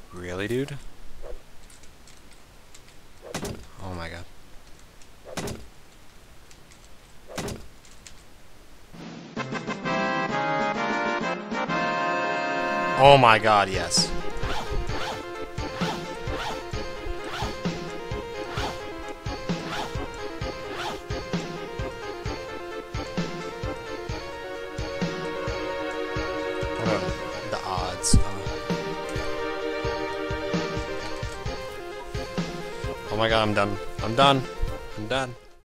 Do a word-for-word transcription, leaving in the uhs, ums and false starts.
Really, dude? Oh my god. Oh my god, yes. What are the odds? Uh, oh my god, I'm done. I'm done. I'm done.